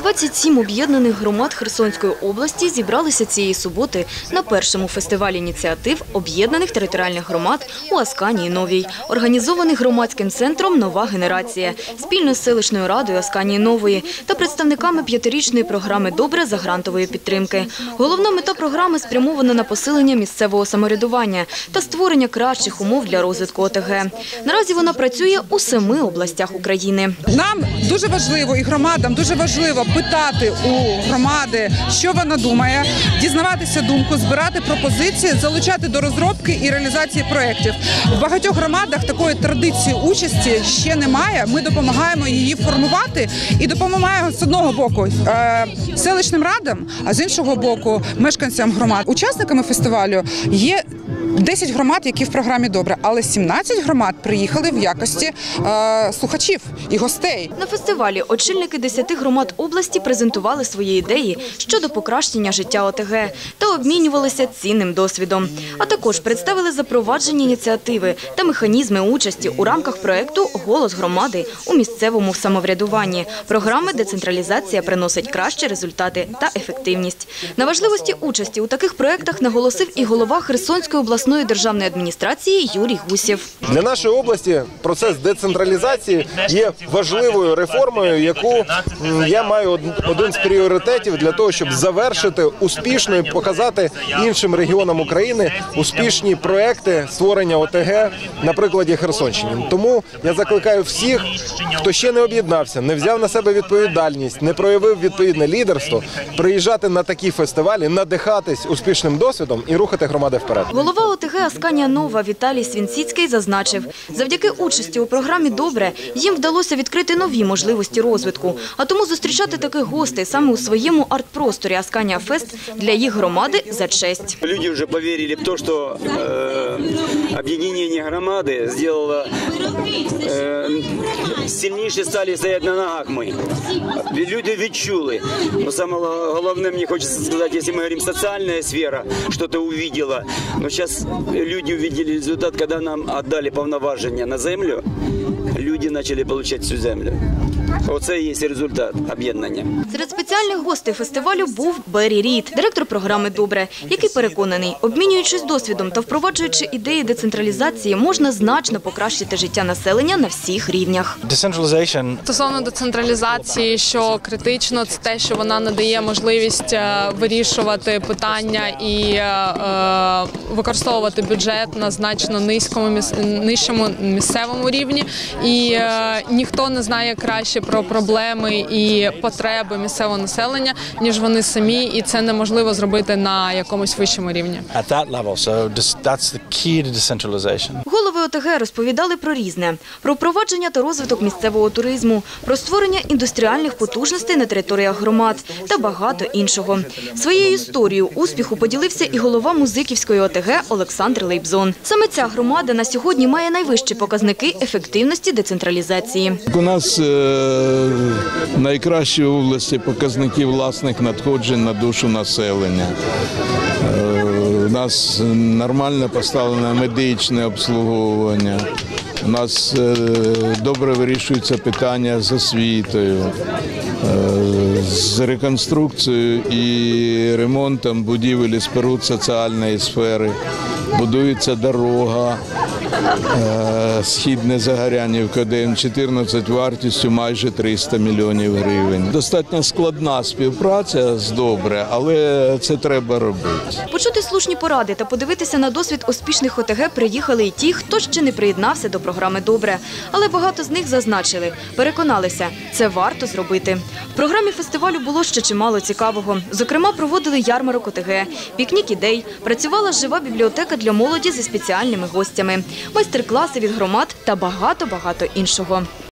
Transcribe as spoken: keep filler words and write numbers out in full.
двадцять сім об'єднаних громад Херсонської області зібралися цієї суботи на першому фестивалі ініціатив об'єднаних територіальних громад у Асканії Новій, організований громадським центром «Нова генерація», спільно з селищною радою Асканії Нової та представниками п'ятирічної програми «Добре» за грантової підтримки. Головна мета програми спрямована на посилення місцевого самоврядування та створення кращих умов для розвитку ОТГ. Наразі вона працює у семи областях України. Нам дуже важливо і громадам дуже важливо питати у громади, що вона думає, дізнаватися думку, збирати пропозиції, залучати до розробки і реалізації проєктів. В багатьох громадах такої традиції участі ще немає. Ми допомагаємо її формувати і допомагаємо з одного боку селищним радам, а з іншого боку мешканцям громад. Учасниками фестивалю є десять громад, які в програмі «Добре», але сімнадцять громад приїхали в якості е, слухачів і гостей. На фестивалі очільники десяти громад області презентували свої ідеї щодо покращення життя ОТГ та обмінювалися цінним досвідом. А також представили запроваджені ініціативи та механізми участі у рамках проєкту «Голос громади» у місцевому самоврядуванні. Програми «Децентралізація» приносить кращі результати та ефективність. На важливості участі у таких проєктах наголосив і голова Херсонської обласної державної адміністрації Юрій Гусєв. Для нашої області процес децентралізації є важливою реформою, яку я маю один з пріоритетів для того, щоб завершити успішно і показати іншим регіонам України успішні проекти створення ОТГ на прикладі Херсонщини. Тому я закликаю всіх, хто ще не об'єднався, не взяв на себе відповідальність, не проявив відповідне лідерство, приїжджати на такі фестивалі, надихатись успішним досвідом і рухати громади вперед. Голова ОТГ Асканія Нова Віталій Свінціцький зазначив, завдяки участі у програмі «Добре» їм вдалося відкрити нові можливості розвитку. А тому зустрічати таких гостей саме у своєму арт-просторі Асканія Фест для їх громади за честь. Люди вже повірили в те, що е, об'єднання громади зробило, е, сильніше стали стояти на ногах ми. Люди відчули. Но саме головне, мені хочеться сказати, якщо ми говоримо соціальна сфера, щось увидела. Но сейчас люди увидели результат, когда нам отдали повноваження на землю, люди почали отримати цю землю. Оце і є результат об'єднання. Серед спеціальних гостей фестивалю був Беррі Рід, директор програми «Добре», який переконаний, обмінюючись досвідом та впроваджуючи ідеї децентралізації, можна значно покращити життя населення на всіх рівнях. Стосовно децентралізації, що критично, це те, що вона надає можливість вирішувати питання і е, використовувати бюджет на значно низькому, нижчому місцевому рівні. І е, ніхто не знає краще про проблеми і потреби місцевого населення, ніж вони самі, і це неможливо зробити на якомусь вищому рівні. Голови ОТГ розповідали про різне – про впровадження та розвиток місцевого туризму, про створення індустріальних потужностей на територіях громад та багато іншого. Своєю історією успіху поділився і голова Музиківської ОТГ Олександр Лейбзон. Саме ця громада на сьогодні має найвищі показники ефективності децентралізації. У нас е найкращі в області показники власних надходжень на душу населення. Е у нас нормально поставлене медичне обслуговування. У нас е добре вирішуються питання з освітою, е з реконструкцією і ремонтом будівель і споруд соціальної сфери. Будується дорога Східне Загорянівка, Д М чотирнадцять вартістю майже триста мільйонів гривень. Достатньо складна співпраця з «Добре», але це треба робити. Почути слушні поради та подивитися на досвід успішних ОТГ приїхали і ті, хто ще не приєднався до програми «Добре». Але багато з них зазначили, переконалися – це варто зробити. В програмі фестивалю було ще чимало цікавого. Зокрема, проводили ярмарок ОТГ, пікнік ідей, працювала жива бібліотека для молоді зі спеціальними гостями, майстер-класи від громад та багато-багато іншого.